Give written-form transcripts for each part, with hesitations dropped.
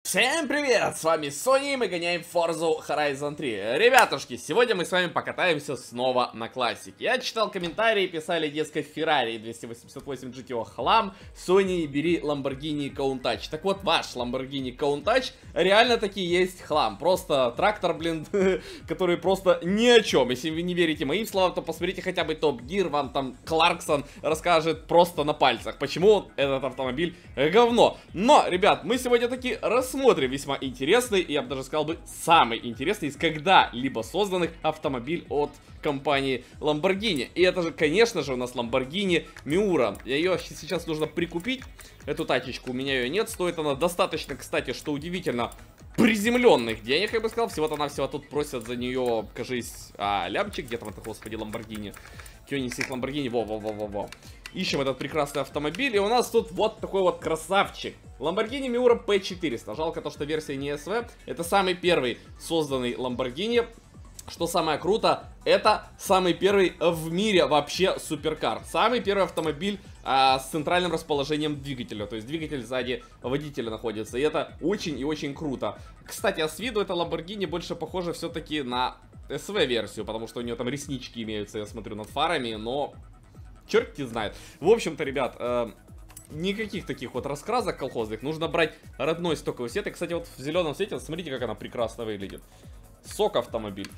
Всем привет! С вами Sony, мы гоняем Forza Horizon 3. Ребятушки, сегодня мы с вами покатаемся снова на классике. Я читал комментарии, писали, дескать, Ferrari 288 GTO хлам, Sony бери Lamborghini Countach. Так вот, ваш Lamborghini Countach реально таки есть хлам. Просто трактор, блин, который просто ни о чем. Если вы не верите моим словам, то посмотрите хотя бы Top Gear, вам там Кларксон расскажет просто на пальцах, почему этот автомобиль говно. Но, ребят, мы сегодня таки рассмотрим весьма интересный, я бы даже сказал бы, самый интересный из когда-либо созданных автомобиль от компании Lamborghini. И это же, конечно же, у нас Lamborghini Miura. Ее сейчас нужно прикупить, эту тачечку, у меня ее нет. Стоит она достаточно, кстати, что удивительно, приземленных денег, я бы сказал. Всего-то навсего тут просят за нее, кажись, лямчик. Где там это, господи, Lamborghini? Кёнигсберг Lamborghini, во-во-во-во-во. Ищем этот прекрасный автомобиль, и у нас тут вот такой вот красавчик. Lamborghini Miura P400. Жалко то, что версия не SV. Это самый первый созданный Lamborghini. Что самое круто, это самый первый в мире вообще суперкар. Самый первый автомобиль с центральным расположением двигателя. То есть двигатель сзади водителя находится. И это очень и очень круто. Кстати, а с виду это Lamborghini больше похоже все-таки на SV-версию. Потому что у нее там реснички имеются, я смотрю, над фарами. Но черт не знает. В общем-то, ребят, никаких таких вот раскрасок колхозных. Нужно брать родной стоковый цвет. И, кстати, вот в зеленом цвете, смотрите, как она прекрасно выглядит. Сок автомобиль.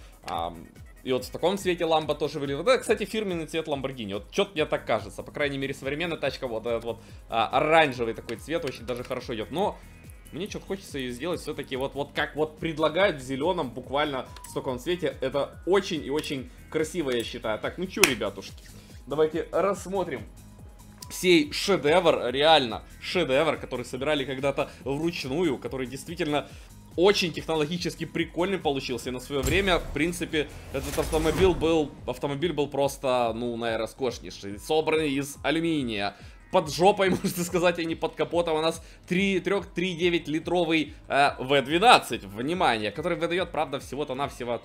И вот в таком цвете ламба тоже выглядит. Это, кстати, фирменный цвет Lamborghini. Вот что-то мне так кажется. По крайней мере, современная тачка, вот этот вот оранжевый такой цвет очень даже хорошо идет. Но мне что-то хочется ее сделать все-таки вот как вот предлагают в зеленом, буквально в стоковом цвете. Это очень и очень красиво, я считаю. Так, ну что, ребятушки, давайте рассмотрим сей шедевр, реально шедевр, который собирали когда-то вручную, который действительно очень технологически прикольный получился. И на свое время, в принципе, этот автомобиль был просто, ну, наверное, роскошнейший. Собранный из алюминия. Под жопой, можно сказать, а не под капотом, у нас 3,9 литровый V12, внимание, который выдает, правда, всего-то навсего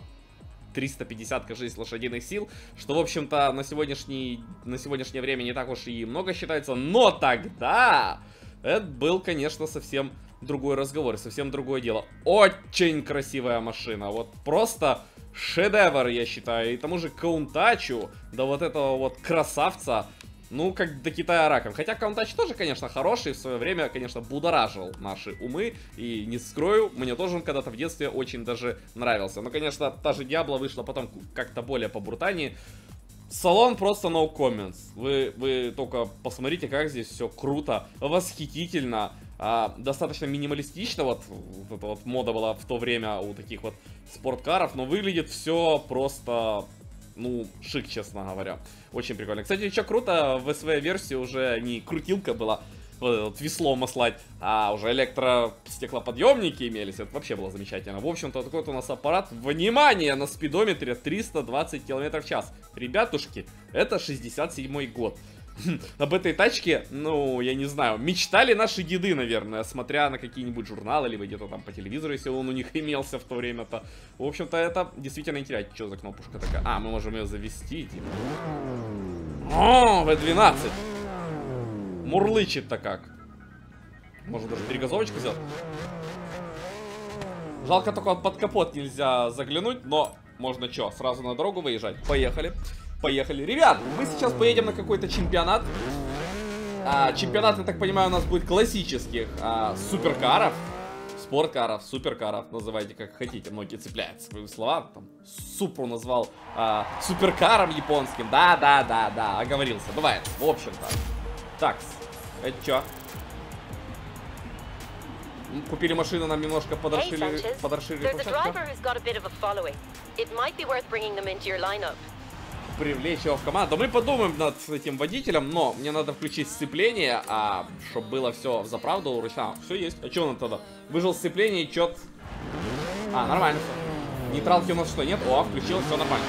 350, кажется, лошадиных сил, что, в общем-то, на сегодняшнее время не так уж и много считается, но тогда это был, конечно, совсем другой разговор, совсем другое дело. Очень красивая машина, вот просто шедевр, я считаю, и тому же Countach'у, да вот этого вот красавца, ну, как до Китая раком. Хотя Countach тоже, конечно, хороший, в свое время, конечно, будоражил наши умы. И не скрою, мне тоже он когда-то в детстве очень даже нравился. Но, конечно, та же Diablo вышла потом как-то более по-брутальнее. Салон просто no comments. Вы только посмотрите, как здесь все круто, восхитительно. Достаточно минималистично, вот эта вот мода была в то время у таких вот спорткаров. Но выглядит все просто, ну, шик, честно говоря. Очень прикольно. Кстати, что круто, в SV-версии уже не крутилка была, вот весло маслать, а уже электростеклоподъемники имелись. Это вообще было замечательно. В общем-то, такой вот у нас аппарат. Внимание, на спидометре 320 км в час. Ребятушки, это 67-й год. Об этой тачке, ну, я не знаю, мечтали наши деды, наверное, смотря на какие-нибудь журналы, либо где-то там по телевизору, если он у них имелся в то время-то. В общем-то, это действительно интересно. Что за кнопушка такая? Мы можем ее завести, типа. О, V12. Мурлычет-то как. Можно даже перегазовочку сделать. Жалко, только под капот нельзя заглянуть, но можно что, сразу на дорогу выезжать? Поехали. Поехали. Ребят, мы сейчас поедем на какой-то чемпионат. Чемпионат, я так понимаю, у нас будет классических суперкаров. Спорткаров, суперкаров, называйте как хотите. Многие цепляют свои слова. Там, Супру назвал суперкаром японским. Да, оговорился. Бывает, в общем-то. Так, это что? Купили машину, нам немножко подоршили привлечь его в команду. Мы подумаем над этим водителем, но мне надо включить сцепление, чтобы было все в заправду. Все есть. А что он тогда? Выжил сцепление и чё-то. Нормально все. Нейтралки у нас что, нет? Включилось, все нормально.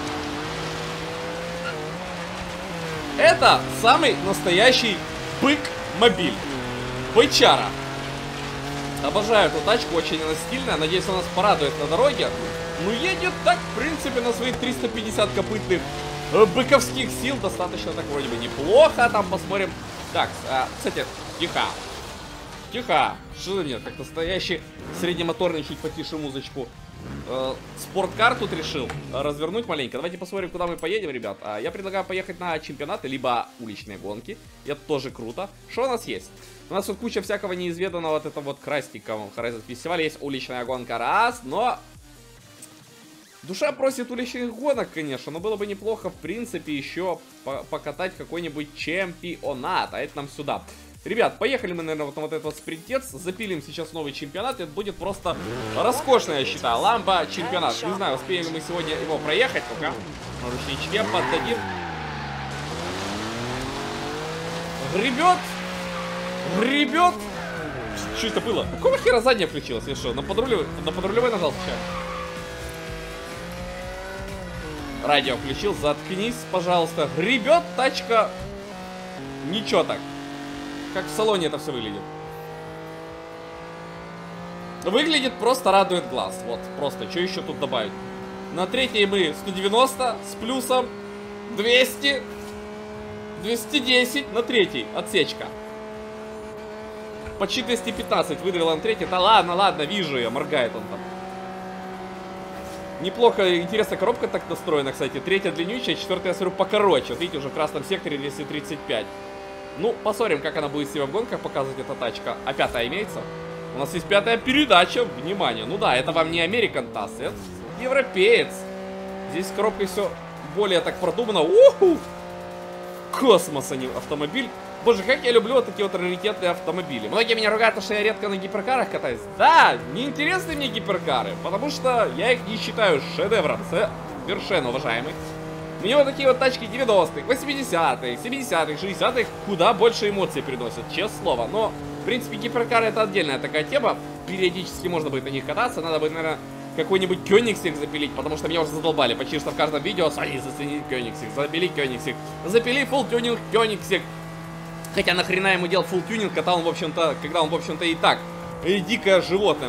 Это самый настоящий бык-мобиль. Бычара. Обожаю эту тачку, очень она стильная. Надеюсь, она нас порадует на дороге. Ну, едет так, в принципе, на своих 350 копытных быковских сил. Достаточно так вроде бы неплохо. Там посмотрим. Так, кстати, тихо. Тихо. Что за нет? Как настоящий среднемоторный, чуть потише музычку. Спорткар тут решил развернуть маленько. Давайте посмотрим, куда мы поедем, ребят. Я предлагаю поехать на чемпионаты, либо уличные гонки. Это тоже круто. Что у нас есть? У нас тут куча всякого неизведанного. Вот это вот крастика. В Horizon фестивале есть уличная гонка раз, но... Душа просит уличных гонок, конечно, но было бы неплохо, в принципе, еще покатать какой-нибудь чемпионат. А это нам сюда. Ребят, поехали мы, наверное, вот на вот этот вот спринтец. Запилим сейчас новый чемпионат. Это будет просто роскошно, я считаю. Ламбо чемпионат. Не знаю, успеем ли мы сегодня его проехать. Ну-ка, на ручничке поддадим. Гребет. Гребет. Что это было? Какого хера задняя включилась? Я что, на подрулевой нажал сейчас? Радио включил. Заткнись, пожалуйста. Гребет тачка. Ничего так. Как в салоне это все выглядит. Выглядит просто радует глаз. Вот, просто, что еще тут добавить? На третьей мы 190 с плюсом 200. 210 на третьей отсечка. Почти 215 выиграла на третьей. Да ладно, ладно, вижу я, моргает он там. Неплохо, интересная коробка так настроена, кстати. Третья длиннючая, четвертая, я смотрю, покороче. Вот видите, уже в красном секторе 235. Ну, посмотрим, как она будет себя в гонках показывать, эта тачка. А пятая имеется? У нас есть пятая передача. Внимание. Ну да, это вам не American TAS, это европеец. Здесь с коробкой все более так продумано. Уху! Космос, а не автомобиль. Боже, как я люблю вот такие вот раритетные автомобили. Многие меня ругают, что я редко на гиперкарах катаюсь. Да, неинтересны мне гиперкары, потому что я их не считаю шедевром. Совершенно уважаемый. Мне вот такие вот тачки 90-х, 80-х, 70-х, 60-х куда больше эмоций приносят, честное слово. Но, в принципе, гиперкары это отдельная такая тема. Периодически можно будет на них кататься. Надо будет, наверное, какой-нибудь Кёнигсег запилить, потому что меня уже задолбали. Почти что в каждом видео заценить Кёнигсег, запили Кёнигсег, запили фулл тюнинг Кёнигсег. Хотя нахрена ему делать фулл тюнинг, когда он, в общем-то, и так дикое животное.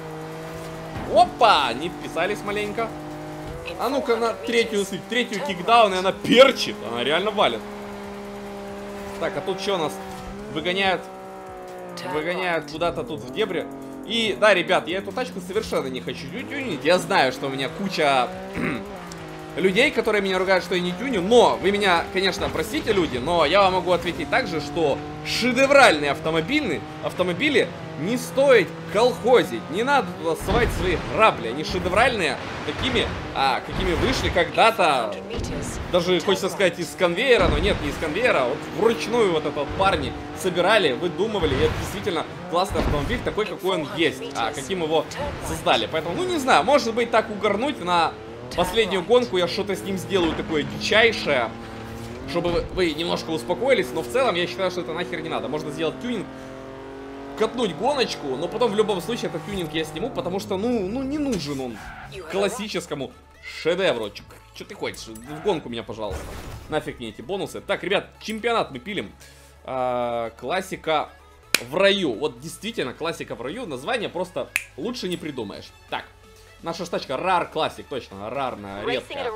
Опа! Не вписались маленько. А ну-ка на третью кикдаун, и она перчит. Она реально валит. Так, а тут что у нас? Выгоняют куда-то тут в дебри. И, да, ребят, я эту тачку совершенно не хочу тюнить. Я знаю, что у меня куча людей, которые меня ругают, что я не тюню. Но вы меня, конечно, простите, люди, но я вам могу ответить также, что шедевральные автомобили не стоит колхозить. Не надо туда ссылать свои грабли. Они шедевральные, такими, какими вышли когда-то. Даже, хочется сказать, из конвейера, но нет, не из конвейера. Вот вручную вот этот парни собирали, выдумывали. И это действительно классный автомобиль, такой, какой он есть. Каким его создали. Поэтому, ну не знаю, может быть, так угорнуть на последнюю гонку. Я что-то с ним сделаю такое дичайшее, чтобы вы немножко успокоились. Но в целом я считаю, что это нахер не надо. Можно сделать тюнинг, катнуть гоночку, но потом в любом случае этот тюнинг я сниму, потому что, ну не нужен он классическому шедевру. Что ты хочешь? В гонку меня, пожалуйста. Нафиг мне эти бонусы. Так, ребят, чемпионат мы пилим. Классика в раю. Вот действительно, классика в раю. Название просто лучше не придумаешь. Так, наша штачка Rare Classic, точно, рарная, редкая.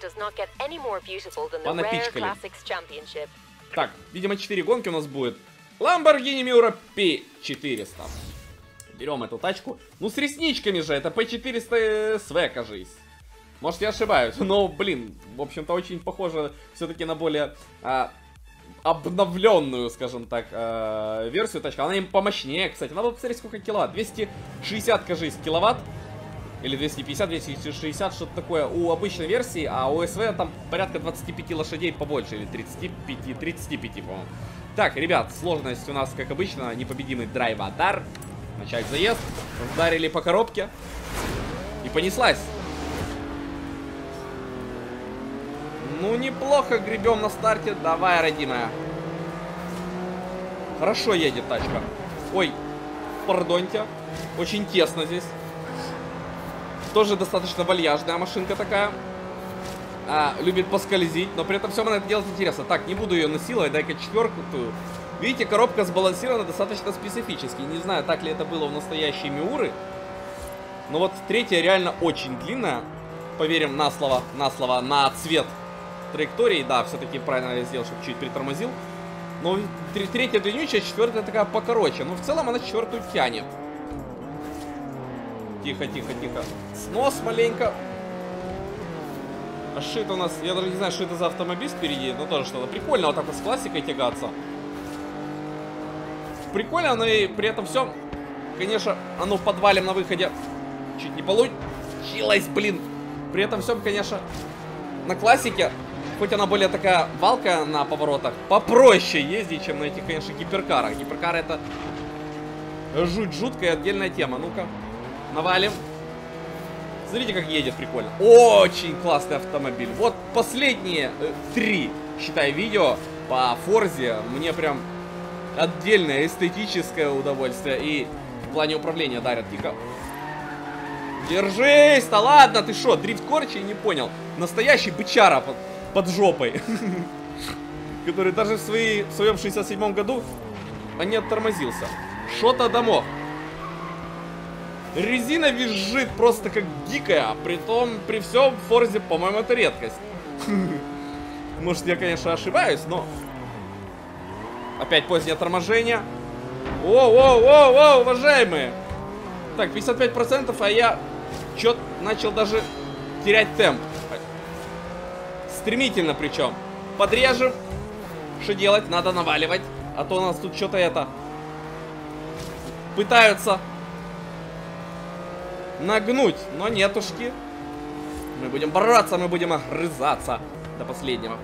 Понапичкали. Так, видимо, 4 гонки у нас будет. Lamborghini Miura P400. Берем эту тачку. Ну, с ресничками же, это P400 SV, кажись. Может, я ошибаюсь, но, блин, в общем-то, очень похоже все-таки на более обновленную, скажем так, версию тачки. Она им помощнее, кстати. Надо посмотреть, сколько киловатт. 260, кажись, киловатт. Или 250, 260, что-то такое у обычной версии. А у SV там порядка 25 лошадей побольше. Или 35, по-моему. Так, ребят, сложность у нас, как обычно, непобедимый драйвадар. Начать заезд. Ударили по коробке. И понеслась. Ну, неплохо гребем на старте. Давай, родимая. Хорошо едет тачка. Ой, пардоньте. Очень тесно здесь. Тоже достаточно вальяжная машинка такая. Любит поскользить, но при этом все она это делать интересно. Так, не буду ее насиловать, дай-ка четверку. Видите, коробка сбалансирована достаточно специфически. Не знаю, так ли это было в настоящей Миуры. Но вот третья реально очень длинная. Поверим на слово, на цвет траектории. Да, все-таки правильно я сделал, чтобы чуть притормозил. Ну, третья длиннючая, четвертая такая покороче. Но в целом она четвертую тянет. Тихо, тихо, тихо. Снос маленько. А что это у нас? Я даже не знаю, что это за автомобиль впереди. Но тоже что-то. Прикольно вот так вот с классикой тягаться. Прикольно, но и при этом всем, конечно, оно подвалим на выходе чуть не получилось, блин. При этом всем, конечно, на классике, хоть она более такая валкая на поворотах, попроще ездить, чем на этих, конечно, гиперкарах. Гиперкары это жуть жуткая отдельная тема. Ну-ка, навалим. Смотрите, как едет прикольно. Очень классный автомобиль. Вот последние 3, считай, видео по Форзе мне прям отдельное эстетическое удовольствие и в плане управления дарят. Тихо. Держись! Да ладно, ты шо, дрифт корчи? Не понял. Настоящий бычара под жопой. Который даже в своем 67-м году не оттормозился. Шо-то домов. Резина визжит просто как дикая. Притом, при всем в Форзе, по-моему, это редкость. Может, я, конечно, ошибаюсь, но... Опять позднее торможение. Воу, уважаемые. Так, 55%, а я чё-то начал даже терять темп. Стремительно причем. Подрежем. Что делать? Надо наваливать. А то у нас тут что-то это... Пытаются нагнуть, но нетушки. Мы будем бороться, мы будем огрызаться до последнего.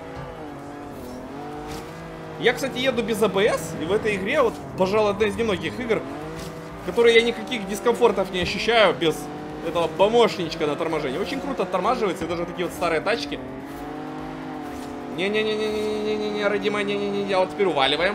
Я, кстати, еду без АБС, и в этой игре, вот, пожалуй, одна из немногих игр, в которой я никаких дискомфортов не ощущаю без этого помощничка на торможении. Очень круто оттормаживается, и даже такие вот старые тачки. Не-не-не-не-не-не-не-не, родимая, не-не-не, а вот теперь уваливаем.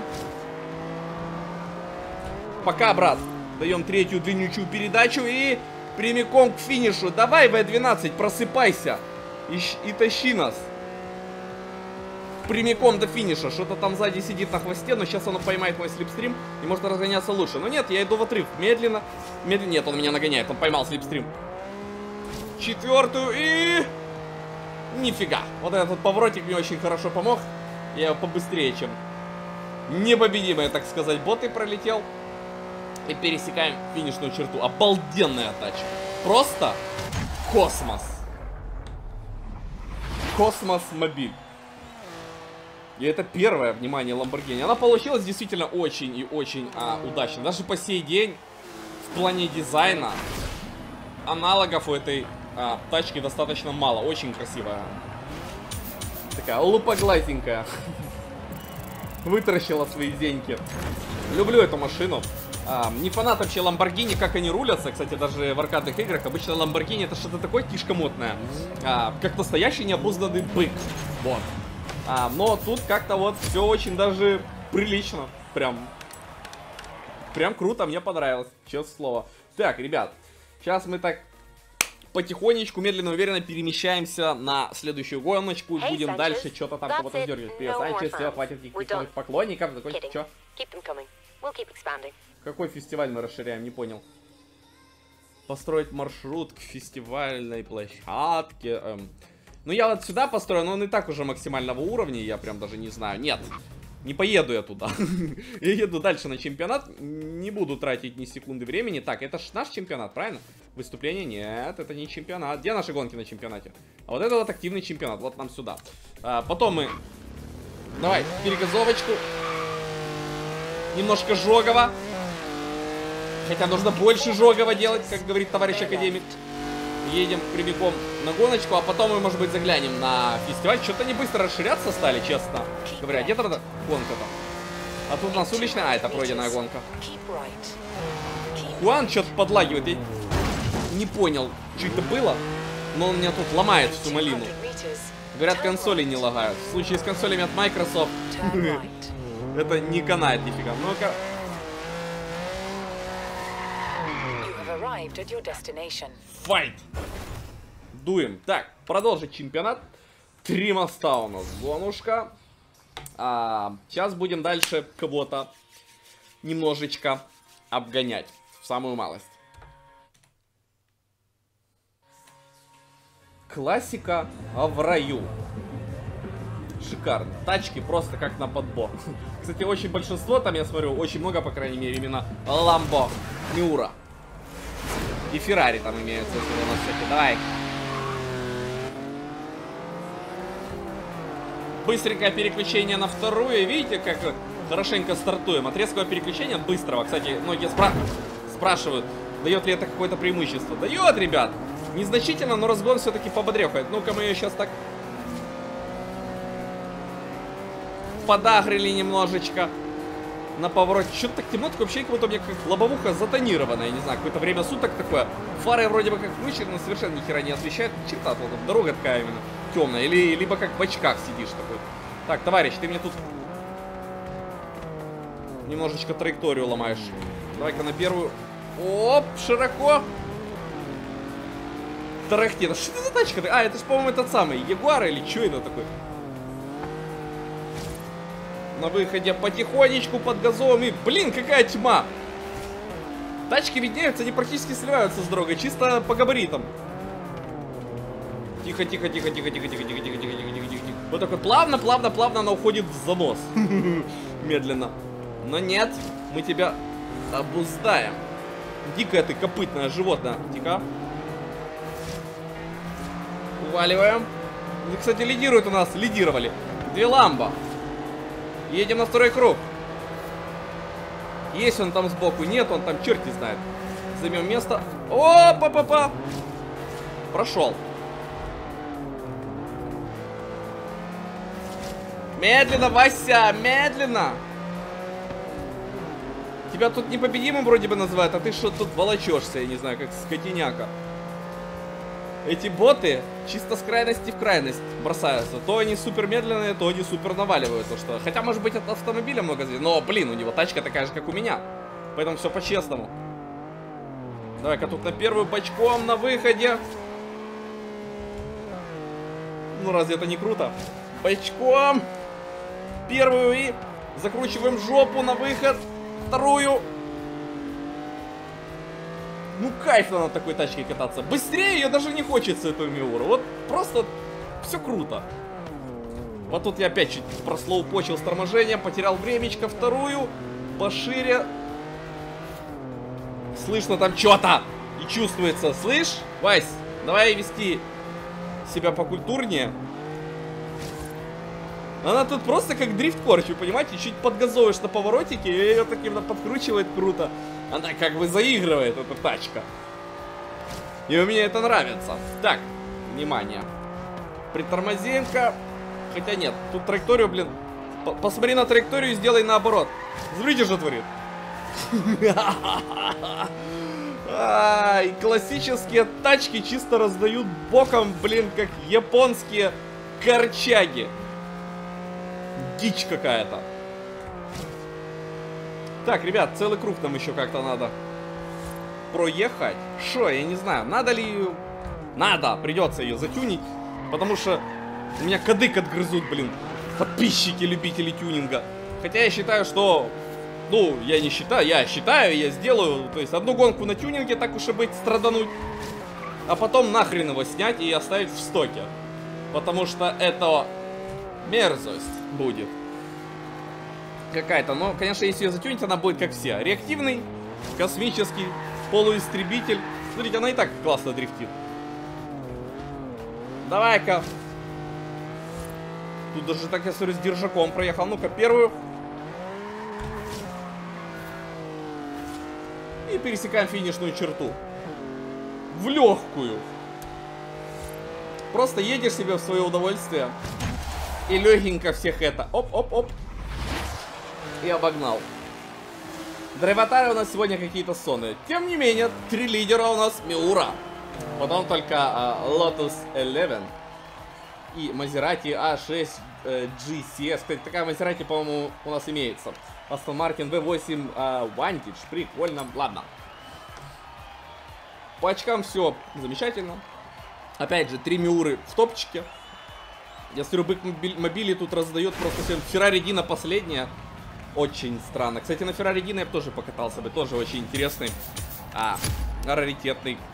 Пока, брат. Даем третью длиннючую передачу и прямиком к финишу. Давай, В12, просыпайся и тащи нас. Прямиком до финиша. Что-то там сзади сидит на хвосте, но сейчас оно поймает мой слепстрим и может разгоняться лучше. Но нет, я иду в отрыв. Медленно. Медленно. Нет, он меня нагоняет. Он поймал слепстрим. Четвертую и... Нифига. Вот этот поворотик мне очень хорошо помог. Я его побыстрее, чем непобедимый, так сказать, боты пролетел. И пересекаем финишную черту. Обалденная тачка. Просто космос. Космос-мобиль. И это первое, внимание, Lamborghini. Она получилась действительно очень и очень удачно. Даже по сей день, в плане дизайна, аналогов у этой тачки достаточно мало. Очень красивая. Такая лупоглазенькая. Вытаращила свои деньги. Люблю эту машину. Не фанат вообще Lamborghini, как они рулятся. Кстати, даже в аркадных играх обычно Lamborghini это что-то такое тишкомотное. Как настоящий необузданный бык. Вот. Но тут как-то вот все очень даже прилично. Прям круто, мне понравилось. Честное слово. Так, ребят, сейчас мы так потихонечку, медленно, уверенно перемещаемся на следующую гоночку. Будем дальше что-то там кого-то дергать. Привет, Санчес, все, хватит никаких поклонников. Закончить, что? Какой фестиваль мы расширяем, не понял. Построить маршрут к фестивальной площадке. Ну я вот сюда построю, но он и так уже максимального уровня, я прям даже не знаю. Нет, не поеду я туда. Я еду дальше на чемпионат, не буду тратить ни секунды времени. Так, это ж наш чемпионат, правильно? Выступление? Нет, это не чемпионат. Где наши гонки на чемпионате? А вот это вот активный чемпионат, вот нам сюда. Потом мы... Давай, перегазовочку. Немножко жогово. Хотя нужно больше жогово делать, как говорит товарищ академик. Едем прямиком на гоночку, а потом мы, может быть, заглянем на фестиваль. Что-то они быстро расширяться стали, честно говоря. Где-то гонка-то? А тут у нас уличная... А, это пройденная гонка. Хуан что-то подлагивает. Я не понял, что это было, но он меня тут ломает всю малину. Говорят, консоли не лагают. В случае с консолями от Microsoft это не канает нифига. Ну-ка. Файт! Дуем. Так, продолжить чемпионат. 3 моста у нас. Зонушка. Сейчас будем дальше кого-то немножечко обгонять. В самую малость. Классика в раю. Шикарно. Тачки просто как на подбор. Кстати, очень большинство, там я смотрю, очень много, по крайней мере, именно Lambo, Miura. И Ferrari там имеются, если у нас всякие. Давай. Быстренькое переключение на вторую. Видите, как хорошенько стартуем. От резкого переключения, от быстрого. Кстати, многие спрашивают, дает ли это какое-то преимущество. Дает, ребят. Незначительно, но разгон все-таки пободрехает. Ну-ка, мы ее сейчас так подагрили немножечко на повороте. Что-то так темно, такое вообще, как будто у меня как лобовуха затонированная. Я не знаю, какое-то время суток такое. Фары вроде бы как включены, но совершенно ни хера не освещают. Черта, вот дорога такая именно темная. Или либо как в очках сидишь такой. Так, товарищ, ты мне тут немножечко траекторию ломаешь. Давай-ка на первую. Оп, широко. Тарахтит. Что это за тачка? А, это же, по-моему, этот самый Ягуар или что это такой? На выходе потихонечку под газовым. И, блин, какая тьма. Тачки виднеются, они практически сливаются с дорогой. Чисто по габаритам. Тихо, тихо, тихо, тихо, тихо, тихо, тихо, тихо, тихо, тихо, тихо, тихо. Вот так вот плавно, плавно, плавно она уходит в занос. Медленно. Но нет, мы тебя обуздаем. Дикое ты копытное животное. Тихо. Уваливаем. И, кстати, лидирует у нас, лидировали 2 Ламбо. Едем на второй круг. Есть он там сбоку, нет, он там черт не знает. Займем место. О, па-па-па. Прошел. Медленно, Вася, медленно. Тебя тут непобедимым вроде бы называют, а ты что тут волочешься, я не знаю, как скотиняка. Эти боты чисто с крайности в крайность бросаются. То они супер медленные, то они супер наваливаются. Что... Хотя, может быть, от автомобиля много здесь. Но, блин, у него тачка такая же, как у меня. Поэтому все по-честному. Давай-ка тут на первую бочком на выходе. Ну, разве это не круто? Бочком. Первую и закручиваем жопу на выход. Вторую. Ну, кайф на такой тачке кататься. Быстрее ее даже не хочется, эту Миуру. Вот просто все круто. Вот тут я опять чуть прослоупочил с торможением, потерял времечко. Вторую. Пошире. Слышно там что-то. И чувствуется. Слышь, Вась, давай вести себя покультурнее. Она тут просто как дрифт-корч, вы понимаете? Чуть подгазовываешь на поворотике, и ее так именно подкручивает круто. Она как бы заигрывает, эта тачка. И у меня это нравится. Так, внимание. Притормозим-ка. Хотя нет, тут траекторию, блин. Посмотри на траекторию и сделай наоборот. Смотрите, что творит. И классические тачки чисто раздают боком, блин, как японские корчаги. Дичь какая-то. Так, ребят, целый круг нам еще как-то надо проехать. Шо, я не знаю, надо ли ее... Надо, придется ее затюнить. Потому что у меня кадык отгрызут, блин, подписчики, любители тюнинга. Хотя я считаю, что... Ну, я не считаю, я считаю, я сделаю. То есть одну гонку на тюнинге, так уж и быть, страдануть. А потом нахрен его снять и оставить в стоке. Потому что это мерзость будет какая-то. Но, конечно, если ее затюнить, она будет как все. Реактивный, космический, полуистребитель. Смотрите, она и так классно дрифтит. Давай-ка. Тут даже так, я смотрю, с держаком проехал. Ну-ка, первую. И пересекаем финишную черту. В легкую. Просто едешь себе в свое удовольствие. И легенько всех это. Оп-оп-оп. И обогнал. Драйватары у нас сегодня какие-то сонные. Тем не менее, 3 лидера у нас Miura. Потом только Lotus 11. И Maserati A6 GCS. Кстати, такая Maserati, по-моему, у нас имеется. Aston Martin V8 Vantage. Прикольно. Ладно. По очкам все замечательно. Опять же, 3 Miura в топчике. Я смотрю, бык мобили тут раздает просто всем. Ferrari Dino последняя. Очень странно. Кстати, на Ferrari Dino я бы тоже покатался бы. Тоже очень интересный, раритетный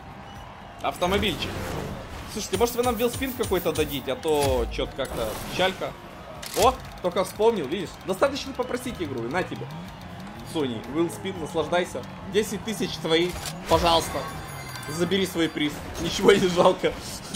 автомобильчик. Слушайте, может вы нам велспин какой-то дадите? А то что-то как-то печалька. О, только вспомнил, видишь? Достаточно попросить игру, и на тебе. Sony, Will Speed, наслаждайся. 10 тысяч твои, пожалуйста. Забери свой приз. Ничего не жалко.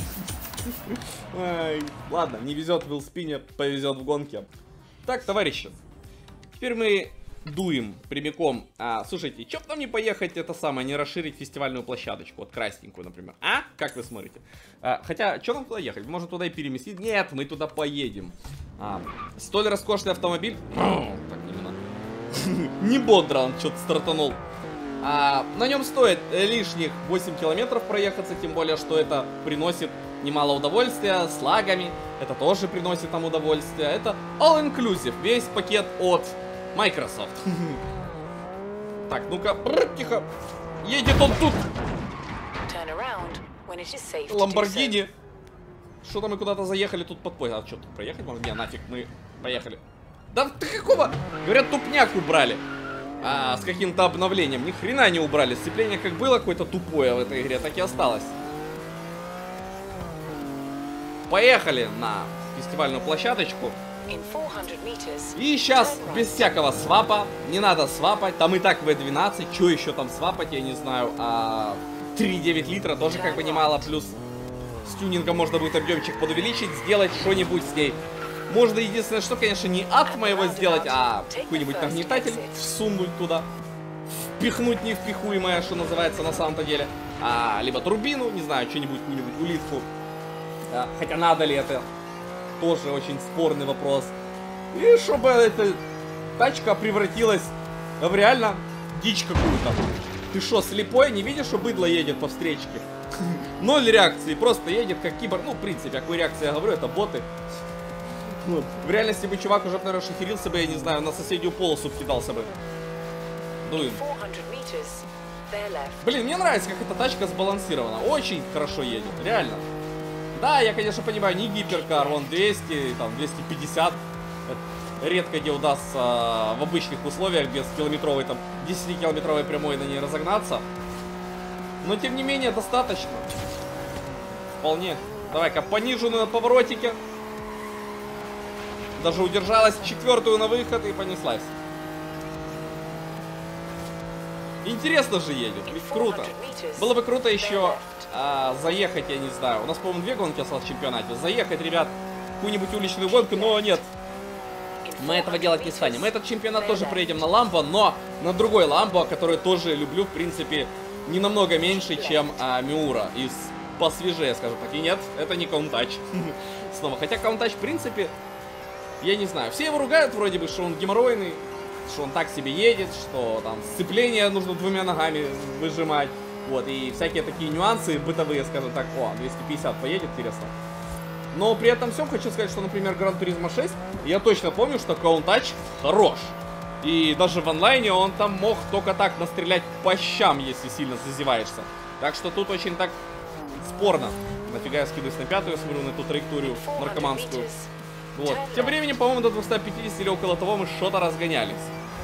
Ай, ладно, не везет в Will Spin, повезет в гонке. Так, товарищи. Теперь мы дуем прямиком. Слушайте, чё бы нам не поехать, это самое, не расширить фестивальную площадочку? Вот красненькую, например. А? Как вы смотрите? Хотя, чё нам туда ехать? Можно туда и переместить? Нет, мы туда поедем. Столь роскошный автомобиль. Так, именно. Не бодро он что-то стартанул. На нем стоит лишних 8 километров проехаться, тем более, что это приносит немало удовольствия с лагами. Это тоже приносит нам удовольствие. Это all-inclusive, весь пакет от Microsoft. Так, ну-ка, тихо. Едет он тут. Ламборгини. Что-то мы куда-то заехали тут под поезд. А что, тут проехать можно? Не, нафиг, мы поехали. Да ты какого? Говорят, тупняк убрали. С каким-то обновлением. Ни хрена не убрали. Сцепление как было какое-то тупое в этой игре, так и осталось. Поехали на фестивальную площадочку. И сейчас без всякого свапа. Не надо свапать. Там и так V12. Что еще там свапать, я не знаю. 3,9 литра тоже как бы немало. Плюс с тюнингом можно будет объемчик подувеличить. Сделать что-нибудь с ней. Можно единственное, что, конечно, не ад моего сделать, а какой-нибудь нагнетатель всунуть туда. Впихнуть невпихуемое, что называется на самом-то деле. Либо турбину, не знаю, что-нибудь, какую-нибудь улитку. Хотя надо ли это? Тоже очень спорный вопрос. И чтобы эта тачка превратилась в реально дичь какую-то. Ты что, слепой? Не видишь, что быдло едет по встречке? Ноль реакции, просто едет как киборг. Ну, в принципе, о какой реакции я говорю, это боты. В реальности бы чувак уже, наверное, шахерился бы, я не знаю, на соседнюю полосу кидался бы. Дуем. Блин, мне нравится, как эта тачка сбалансирована. Очень хорошо едет, реально. Да, я, конечно, понимаю, не гиперкар, вон 200, там, 250. Редко где удастся в обычных условиях без километровой, там, 10-километровой прямой на ней разогнаться. Но, тем не менее, достаточно. Вполне. Давай-ка пониженную на поворотике. Даже удержалась, 4-ю на выход и понеслась. Интересно же едет, ведь круто. Было бы круто еще заехать, я не знаю. У нас, по-моему, 2 гонки осталось в чемпионате. Заехать, ребят, какую-нибудь уличную гонку, но нет. Мы этого делать не станем. Мы этот чемпионат тоже проедем на Ламбо, но на другой Ламбо, который тоже люблю, в принципе, не намного меньше, чем Миура. И посвежее, скажем так. И нет, это не Countach. Снова. Хотя Countach, в принципе, я не знаю. Все его ругают вроде бы, что он геморройный, что он так себе едет, что там сцепление нужно 2 ногами выжимать. Вот, и всякие такие нюансы бытовые, скажем так. О, 250 поедет, интересно. Но при этом всем хочу сказать, что, например, Gran Turismo 6, я точно помню, что Countach хорош. И даже в онлайне он там мог только так настрелять по щам, если сильно зазеваешься. Так что тут очень так спорно. Нафига я скидываюсь на 5-ю, смотрю на эту траекторию наркоманскую. Вот. Тем временем, по-моему, до 250 или около того мы что-то разгонялись.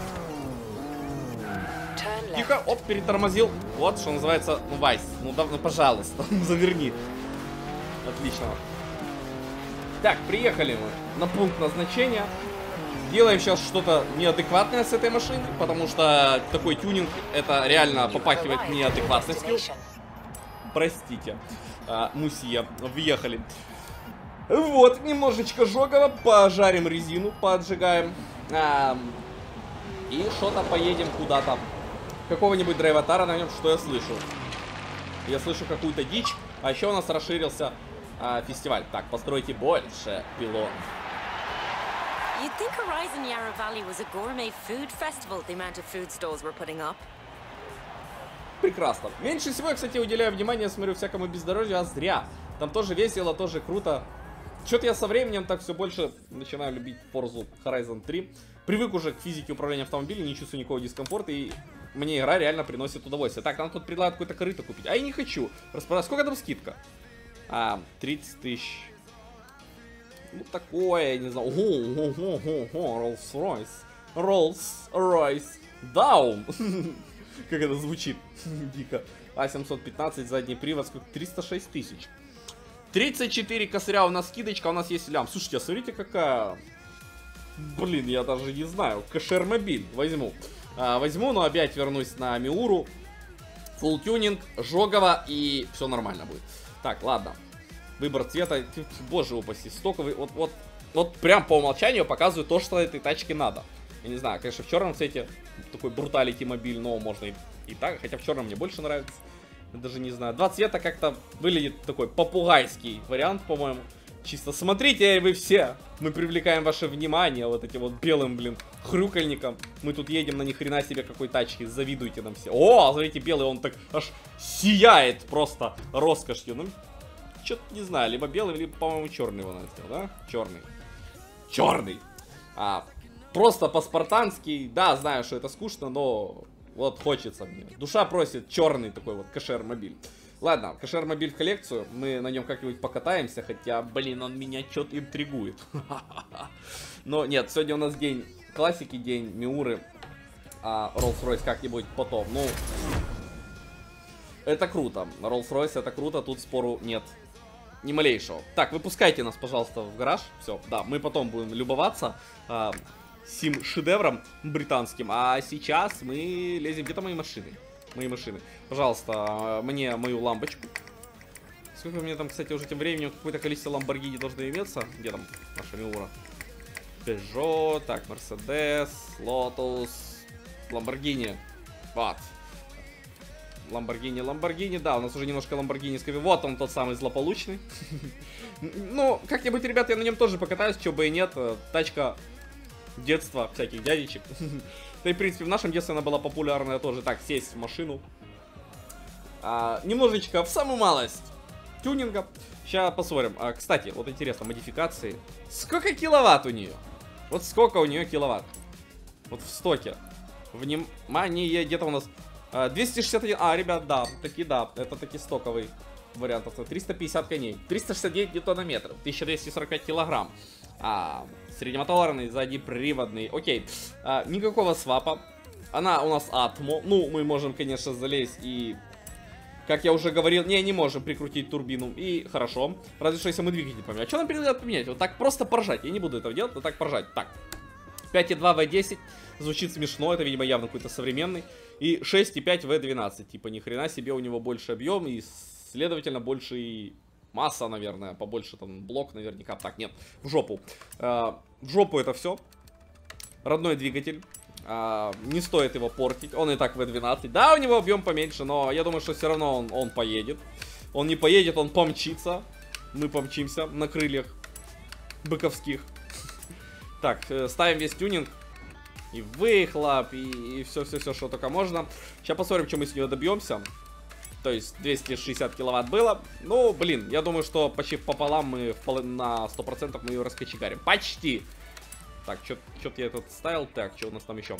Тихо, оп, перетормозил. Вот, что называется, ну, Вайс. Ну, да, ну пожалуйста, заверни. Отлично. Так, приехали мы на пункт назначения. Делаем сейчас что-то неадекватное с этой машиной, потому что такой тюнинг, это реально попахивает неадекватностью. Простите, мусье, въехали. Вот, немножечко жогово, пожарим резину, поджигаем. И что-то поедем куда-то. Какого-нибудь драйватара на нем, что я слышу? Я слышу какую-то дичь, а еще у нас расширился фестиваль. Так, постройте больше пилон. You'd think Horizon Yarra Valley was a gourmet food festival, the amount of food stalls we're putting up. Прекрасно. Меньше всего я, кстати, уделяю внимание, смотрю, всякому бездорожью, а зря. Там тоже весело, тоже круто. Что-то я со временем так все больше начинаю любить Forza Horizon 3. Привык уже к физике управления автомобилем, не чувствую никакого дискомфорта, и мне игра реально приносит удовольствие. Так, нам тут предлагают какое-то корыто купить. А я не хочу. Распродать. Сколько там скидка? 30 тысяч. Ну, такое, я не знаю. Rolls-Royce. Rolls-Royce. Down. Как это звучит? Дико. А715, задний привод, 306 тысяч. 34 косаря у нас скидочка, у нас есть лям. Слушайте, а смотрите, какая Блин, я даже не знаю. Кашермобиль возьму. Возьму, но опять вернусь на Миуру. Фулл тюнинг, жогово, и все нормально будет. Так, ладно. Выбор цвета, боже упаси, стоковый. Вот прям по умолчанию показывает то, что этой тачке надо. Я не знаю, конечно, в черном цвете такой бруталити мобиль, но можно и так. Хотя в черном мне больше нравится. Я даже не знаю. Два цвета как-то выглядит такой попугайский вариант, по-моему. Чисто смотрите, вы все. Мы привлекаем ваше внимание вот этим вот белым, блин, хрюкальником. Мы тут едем на ни хрена себе какой тачки. Завидуйте нам все. О, смотрите, белый, он так аж сияет просто роскошью. Ну, что-то не знаю, либо белый, либо, по-моему, черный его надо сделать, да? Черный. Черный. Просто по-спартански. Да, знаю, что это скучно, но вот хочется мне. Душа просит черный такой вот кашер-мобиль. Ладно, кашер-мобиль в коллекцию. Мы на нем как-нибудь покатаемся. Хотя, блин, он меня что-то интригует. Но нет, сегодня у нас день классики, день Миуры. А Rolls-Royce как-нибудь потом. Ну, это круто. Rolls-Royce это круто, тут спору нет. Ни малейшего. Так, выпускайте нас, пожалуйста, в гараж. Все, да, мы потом будем любоваться сим шедевром британским. А сейчас мы лезем. Где-то мои машины. Мои машины. Пожалуйста, мне мою лампочку. Сколько у меня там, кстати, уже тем временем какое-то количество Lamborghini должно иметься. Где там наша Миура? Peugeot, так, Mercedes, Lotus, Lamborghini. Вот. Lamborghini, да, у нас уже немножко Lamborghini скорее. Вот он, тот самый злополучный. Ну, как-нибудь, ребят, я на нем тоже покатаюсь, чего бы и нет. Тачка детства всяких дядечек. Да и, в принципе, в нашем детстве она была популярная тоже. Так, сесть в машину. Немножечко, в самую малость тюнинга. Сейчас посмотрим. Кстати, вот интересно, модификации. Сколько киловатт у нее? Вот сколько у нее киловатт? Вот в стоке. Внимание, где-то у нас 261. Ребят, да, таки да. Это таки стоковый вариант. 350 коней. 369 ньютонометров. 1245 килограмм. Среднемоторный, заднеприводный. Окей. Никакого свапа. Она у нас атмо. Ну, мы можем, конечно, залезть и... Как я уже говорил, не можем прикрутить турбину. И хорошо. Разве что если мы двигатель поменяем. А что нам предлагают поменять? Вот так просто поржать. Я не буду этого делать, но так поржать. Так. 5.2 V10. Звучит смешно. Это, видимо, явно какой-то современный. И 6.5 V12. Типа, ни хрена себе, у него больше объем. И, следовательно, больше и... Масса, наверное, побольше там блок наверняка. Так, нет, в жопу. В жопу это все. Родной двигатель. Не стоит его портить. Он и так V12. Да, у него объем поменьше, но я думаю, что все равно он поедет. Он не поедет, он помчится. Мы помчимся на крыльях быковских. Так, ставим весь тюнинг. И выхлоп, и все, что только можно. Сейчас посмотрим, что мы с нее добьемся. То есть 260 киловатт было. Ну, блин, я думаю, что почти пополам мы на 100% мы ее раскочегарим. Почти. Так, что-то я тут ставил. Так, что у нас там еще?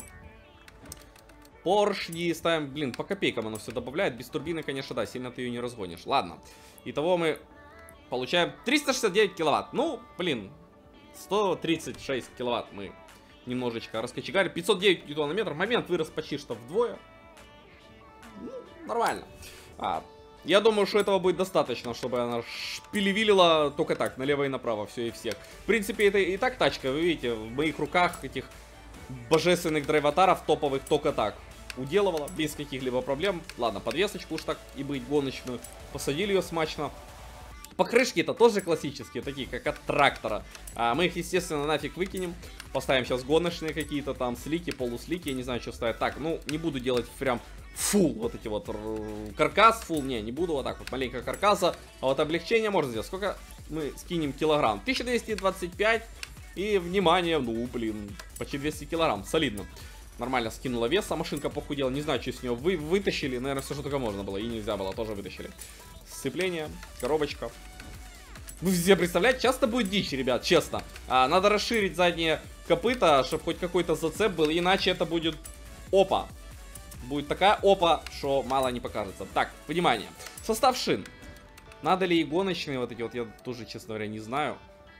Поршни ставим. Блин, по копейкам оно все добавляет. Без турбины, конечно, да, сильно ты ее не разгонишь. Ладно. Итого мы получаем 369 киловатт. Ну, блин, 136 киловатт мы немножечко раскочегарим. 509 ньютонометров. Момент вырос почти что вдвое. Ну, нормально. Я думаю, что этого будет достаточно, чтобы она шпилевилила только так, налево и направо, все и всех. В принципе, это и так тачка, вы видите, в моих руках этих божественных драйватаров топовых только так уделывала, без каких-либо проблем. Ладно, подвесочку уж так и быть, гоночную. Посадили ее смачно. Покрышки-то тоже классические, такие, как от трактора. Мы их, естественно, нафиг выкинем. Поставим сейчас гоночные какие-то там, слики, полуслики, я не знаю, что ставить. Так, ну, не буду делать прям... Фул, вот эти вот каркас, фул, не буду, вот так вот, маленько каркаса, а вот облегчение можно сделать. Сколько мы скинем килограмм? 1225, и, внимание, ну, блин, почти 200 килограмм, солидно. Нормально скинула веса, машинка похудела, не знаю, что с нее вытащили, наверное, все, что только можно было, и нельзя было, тоже вытащили. Сцепление, коробочка. Вы все представляете, часто будет дичь, ребят, честно. Надо расширить задние копыта, чтобы хоть какой-то зацеп был, иначе это будет опа. Будет такая опа, что мало не покажется. Так, внимание. Состав шин. Надо ли и гоночные вот эти вот, я тоже, честно говоря, не знаю.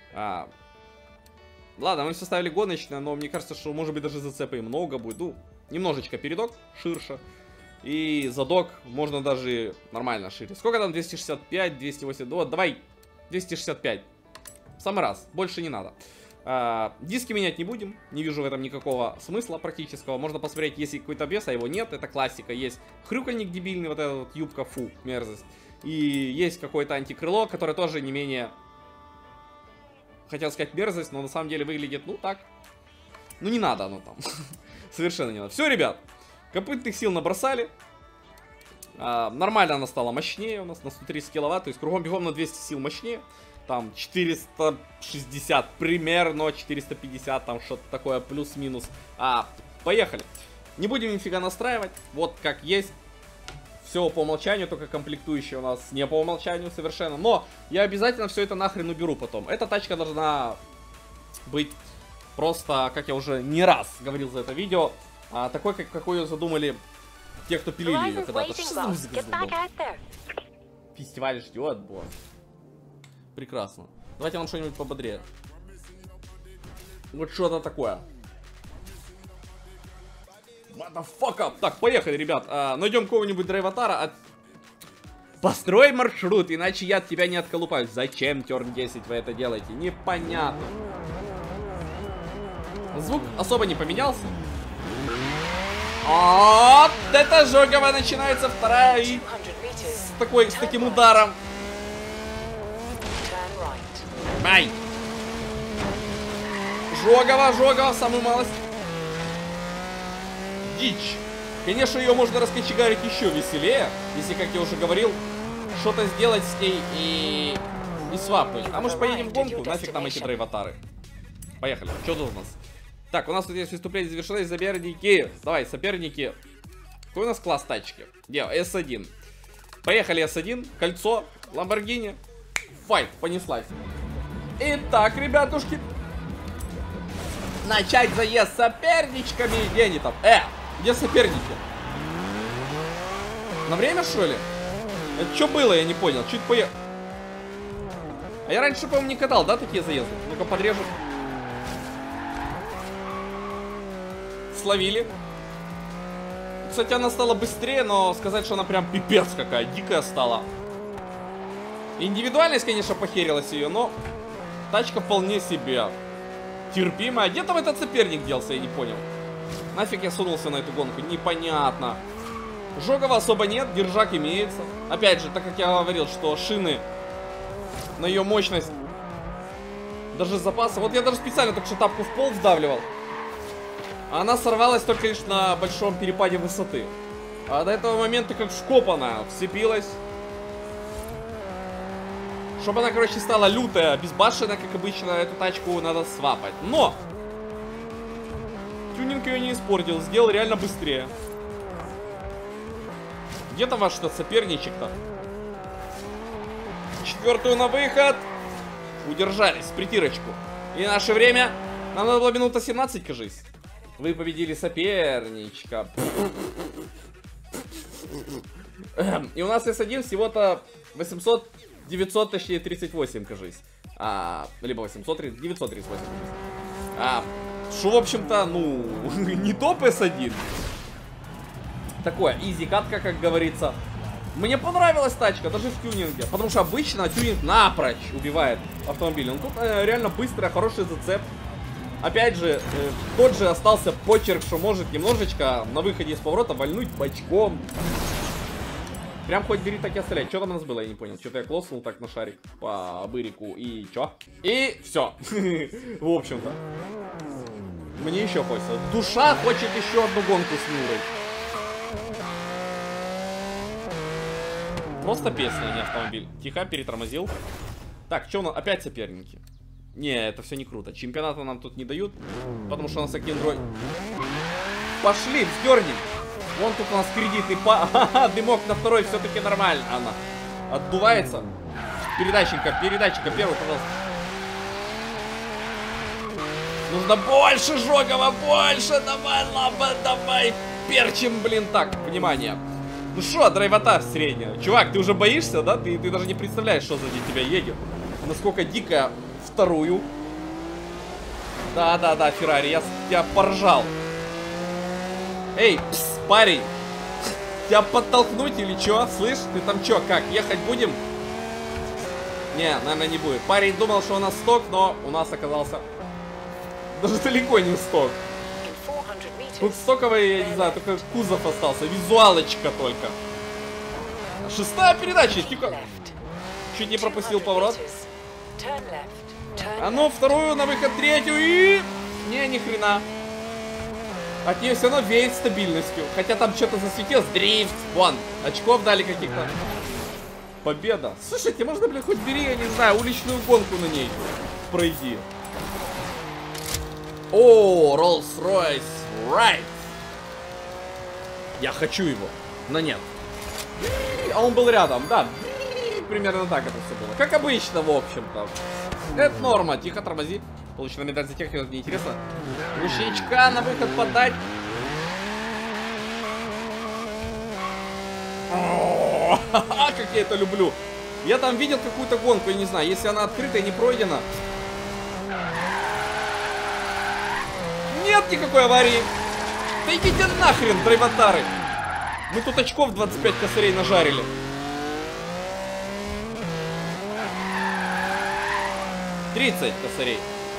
Ладно, мы все ставили гоночные, но мне кажется, что может быть даже зацепа и много будет. Ну, немножечко передок ширше. И задок можно даже нормально шире. Сколько там? 265, 280. Вот, давай 265. В самый раз. Больше не надо. Диски менять не будем, не вижу в этом никакого смысла практического. Можно посмотреть, есть какой-то обвес, а его нет, это классика. Есть хрюкальник дебильный, вот эта вот юбка, фу, мерзость. И есть какое-то антикрыло, которое тоже не менее, хотел сказать мерзость, но на самом деле выглядит, ну так. Ну не надо оно там, совершенно не надо. Все, ребят, копытных сил набросали. Нормально она стала мощнее у нас на 130 киловатт, то есть кругом-бегом на 200 сил мощнее. Там 460 примерно, 450, там что-то такое, плюс-минус. Поехали. Не будем нифига настраивать, вот как есть. Все по умолчанию, только комплектующие у нас не по умолчанию совершенно. Но я обязательно все это нахрен уберу потом. Эта тачка должна быть просто, как я уже не раз говорил за это видео, такой, какой ее задумали те, кто пилили ее когда-то. Фестиваль ждет, босс. Прекрасно. Давайте вам что-нибудь пободрее. Вот что-то такое. Motherfucker. Так, поехали, ребят. Найдем кого-нибудь драйватара. Построй маршрут, иначе я от тебя не отколупаюсь. Зачем, Терн 10, вы это делаете? Непонятно. Звук особо не поменялся. Вот это жогово начинается вторая. И с таким ударом. Ай! Жогово, самую малость. Дичь. Конечно, ее можно раскочегарить еще веселее, если, как я уже говорил, что-то сделать с ней и свапнуть. А может поедем в гонку? Нафиг нам эти драйватары. Поехали. Что тут у нас? Так, у нас тут есть выступление завершилось. Соперники. Давай, соперники. Какой у нас класс тачки? S1. Поехали, S1. Кольцо. Ламборгини. Файт. Понеслась. Итак, ребятушки, начать заезд с соперничками. Где они там? Где соперники? На время, что ли? Это что было, я не понял. Чуть поехал. А я раньше, по-моему, не катал, да, такие заезды? Ну-ка, подрежу. Словили. Кстати, она стала быстрее, но сказать, что она прям пипец какая, дикая стала. Индивидуальность, конечно, похерилась ее, но тачка вполне себе терпимая. Где там этот соперник делся, я не понял. Нафиг я сунулся на эту гонку, непонятно. Жогова особо нет, держак имеется. Опять же, так как я говорил, что шины на ее мощность даже с запаса. Вот я даже специально только что тапку в пол вдавливал. А она сорвалась только лишь на большом перепаде высоты. А до этого момента как вкопанная, вцепилась. Чтобы она, короче, стала лютая, безбашенная, как обычно, эту тачку надо свапать. Но! Тюнинг ее не испортил, сделал реально быстрее. Где там ваш соперничек-то? Четвертую на выход. Удержались, притирочку. И наше время. Нам надо было минута 17, кажись. Вы победили соперничка. И у нас S1 всего-то 800, 900, точнее 38, кажись. Либо 800, 938. Что, в общем-то, ну, не топ S1. Такое, изи катка, как говорится. Мне понравилась тачка, даже в тюнинге. Потому что обычно тюнинг напрочь убивает автомобиль. Но тут реально быстрый, хороший зацеп. Опять же, тот же остался почерк, что может немножечко на выходе из поворота вальнуть бочком. Прям хоть бери, так и стрелять. Что там у нас было, я не понял. Что-то я клоснул так на шарик по бырику. И чё? И все. В общем-то. Мне еще хочется. Душа хочет еще одну гонку с Нурой. Просто песня, а не автомобиль. Тихо, перетормозил. Так, что у нас? Опять соперники. Не, это все не круто. Чемпионата нам тут не дают. Потому что у нас Акиндрой. Пошли, вздернем. Вон тут у нас кредитный дымок на второй все-таки нормально. Она отдувается. Передатчика, первый, пожалуйста. Нужно больше, Жогова, больше. Давай, ламба, давай. Перчим, блин, так, внимание. Ну что, драйватар средняя. Чувак, ты уже боишься, да? Ты даже не представляешь, что сзади тебя едет. Насколько дико вторую. Да, Феррари, я тебя поржал. Эй, пс, парень. Тебя подтолкнуть или что? Слышь, ты там что, как, ехать будем? Не, наверное, не будет. Парень думал, что у нас сток, но у нас оказался Даже далеко не сток. Тут стоковый, я не знаю, только кузов остался. Визуалочка только. Шестая передача, тихо. Чуть не пропустил поворот. А ну, вторую на выход, третью и... Не, ни хрена. От нее все равно веет стабильностью. Хотя там что-то засветилось. Дрифт. Вон, очков дали каких-то. Победа. Слушайте, можно, блин, хоть бери, я не знаю, уличную гонку на ней. Пройди. О, Rolls-Royce Right. Я хочу его, но нет. А он был рядом, да. Примерно так это все было. Как обычно, в общем-то. Это норма. Тихо, тормози. Получена медаль за технику, мне интересно. Ручничка на выход подать. Как я это люблю. Я там видел какую-то гонку, я не знаю, если она открыта и не пройдена. Нет никакой аварии. Да идите нахрен, драйвотары. Мы тут очков 25 косарей нажарили. $30 косарей.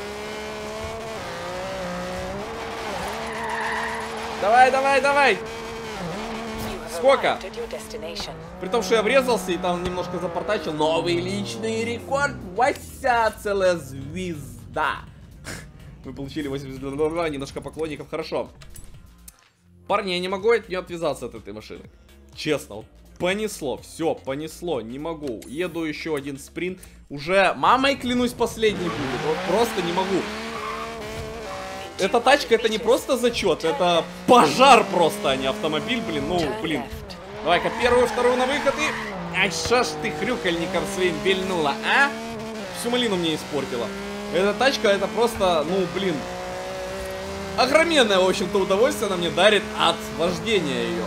Давай, давай, давай. Сколько? При том, что я врезался и там немножко запортачил. Новый личный рекорд. Вася, целая звезда. Мы получили 82, немножко поклонников. Хорошо. Парни, я не могу от нее отвязаться от этой машины. Честно, вот понесло. Все, понесло. Не могу. Еду еще один спринт. Уже мамой, клянусь, последний будет. Вот просто не могу. Эта тачка, это не просто зачет, это пожар просто, а не автомобиль, блин. Ну, блин. Давай-ка первую, вторую на выход и... Ай, шо ж ты хрюкальником своим вильнула, а? Всю малину мне испортила. Эта тачка, это просто, ну, блин. Огроменное, в общем-то, удовольствие она мне дарит от вождения ее.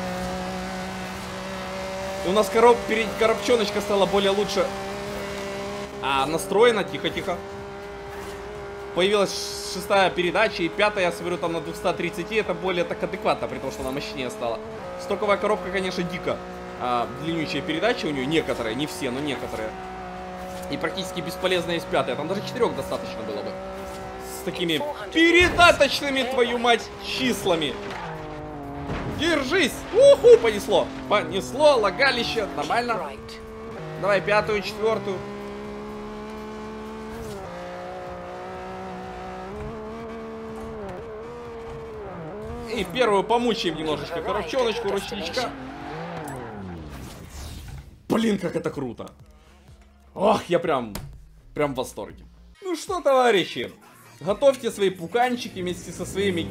И у нас коробчоночка стала более лучше настроена. Тихо-тихо. Появилась шестая передача и пятая, я смотрю, там на 230, это более так адекватно, при том, что она мощнее стала. Стоковая коробка, конечно, дико длиннючие передачи у нее, некоторые, не все, но некоторые. И практически бесполезная из пятой, там даже 4 достаточно было бы. С такими передаточными, твою мать, числами. Держись! Уху, понесло. Понесло, лагалище, нормально. Давай пятую, четвертую. И первую помучаем немножечко коробчоночку, ручничка. Блин, как это круто. Ох, я прям в восторге. Ну что, товарищи, готовьте свои пуканчики вместе со своими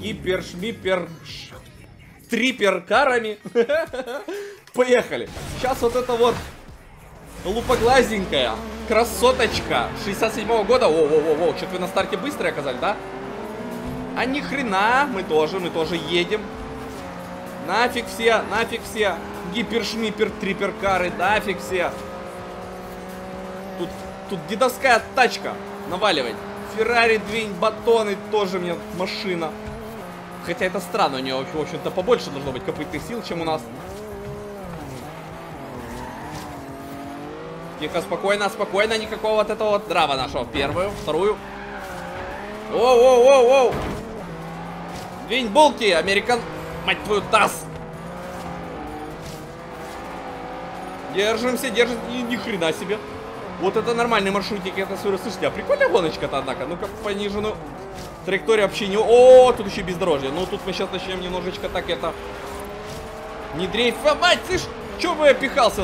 триперкарами. Поехали. Сейчас вот это вот лупоглазенькая красоточка 67-го года. Воу, что-то вы на старте быстро оказались, да? А ни хрена, мы тоже едем. Нафиг все, гипершмипер, триперкары, нафиг все. Тут дедовская тачка, наваливать. Феррари, двинь, батоны, тоже мне машина. Хотя это странно, у нее, в общем-то, побольше должно быть копытных сил, чем у нас. Тихо, спокойно, спокойно, никакого вот этого вот драма нашего. Первую, вторую. Воу. Двинь булки, американ... Мать твою, таз. Держимся. Ни хрена себе. Вот это нормальный маршрутик, это смотрю. Слушайте, а прикольная гоночка-то, однако. Ну-ка, пониженную траекторию вообще не... О, тут еще бездорожье. Ну, тут мы сейчас начнем немножечко так это... Не дрейфовать, слышь? Че бы я пихался?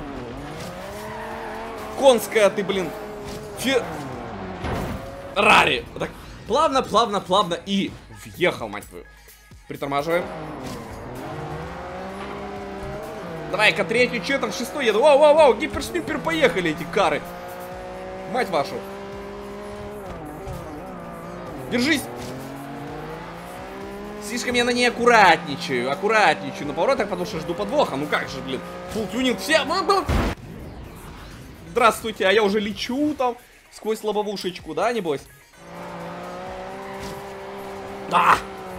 Конская ты, блин. Рари. Так, плавно и въехал, мать твою. Притормаживаем. Давай-ка третью, что там, шестой еду. Воу, гипершмипер, поехали эти кары. Мать вашу. Держись. Слишком я на ней аккуратничаю на поворотах, потому что жду подвоха. Ну как же, блин. Фулл тюнинг, все. Здравствуйте, а я уже лечу там сквозь лобовушечку, да, небось? Да!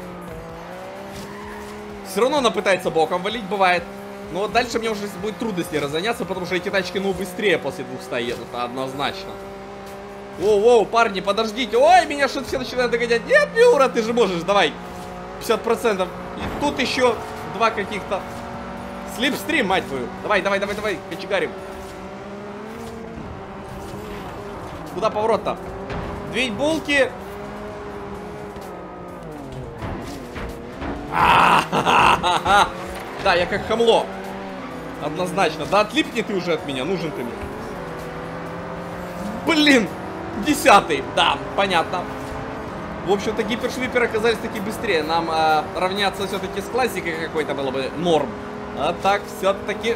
Все равно она пытается боком валить, бывает. Но вот дальше мне уже будет трудно с ней разгоняться, потому что эти тачки, ну, быстрее после 200 едут, однозначно. Воу-воу, парни, подождите. Ой, меня что-то все начинают догонять. Нет, Миура, ты же можешь, давай. 50%. И тут еще два каких-то. Слипстрим, мать твою. Давай, давай, давай, давай, кочегарим. Куда поворот-то? Две булки. Да, я как хамло. Однозначно. Да отлипни ты уже от меня, нужен ты мне. Блин, 10-й. Да, понятно. В общем-то, гипершвиперы оказались таки быстрее. Нам равняться все-таки с классикой какой-то было бы норм. А так, все-таки...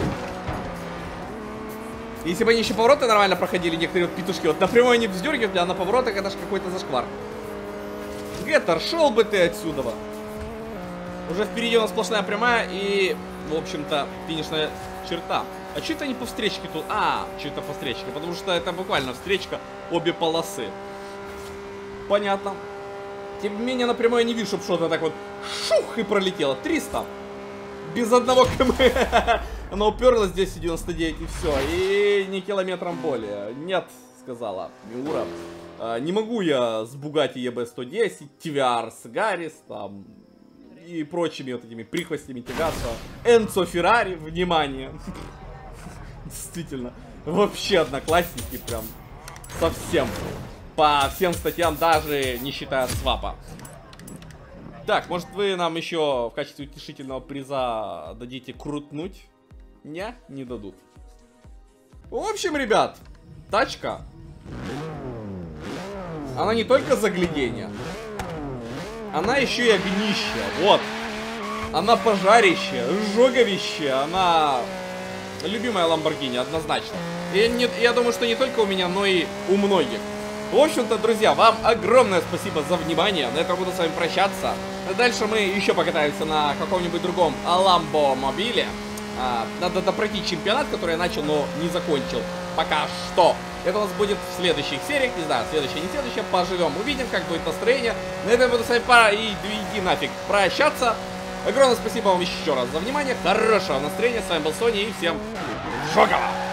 Если бы они еще повороты нормально проходили, некоторые вот петушки, вот напрямую они вздергивают, а на поворотах это ж какой-то зашквар. Геттер, шел бы ты отсюда. Уже впереди у нас сплошная прямая и, в общем-то, финишная черта. А что это они по встречке тут? А, что это по встречке? Потому что это буквально встречка, обе полосы. Понятно. Тем не менее, напрямую я не вижу, чтобы что-то так вот шух и пролетело. 300. Без одного км. Она уперлась 299 и все. И не километром более. Нет, сказала Миура. Не могу я с Bugatti EB110, TVR с Гаррис, там... и прочими вот этими прихвостями тягаться. Энцо Феррари, внимание. Действительно, вообще одноклассники прям совсем. По всем статьям, даже не считая свапа. Так, может вы нам еще в качестве утешительного приза дадите крутнуть? Не дадут. В общем, ребят, тачка. Она не только загляденье. Она еще и огнище, вот. Она пожарище, жоговище, она любимая Ламборгини, однозначно. И я думаю, что не только у меня, но и у многих. В общем-то, друзья, вам огромное спасибо за внимание. На этом буду с вами прощаться. Дальше мы еще покатаемся на каком-нибудь другом Ламбо мобиле. Надо допройти чемпионат, который я начал, но не закончил. Пока что. Это у нас будет в следующих сериях, не знаю, следующая, не следующая, поживем, увидим, как будет настроение. На этом буду с вами иди нафиг прощаться. Огромное спасибо вам еще раз за внимание, хорошего настроения, с вами был Сони и всем жогово!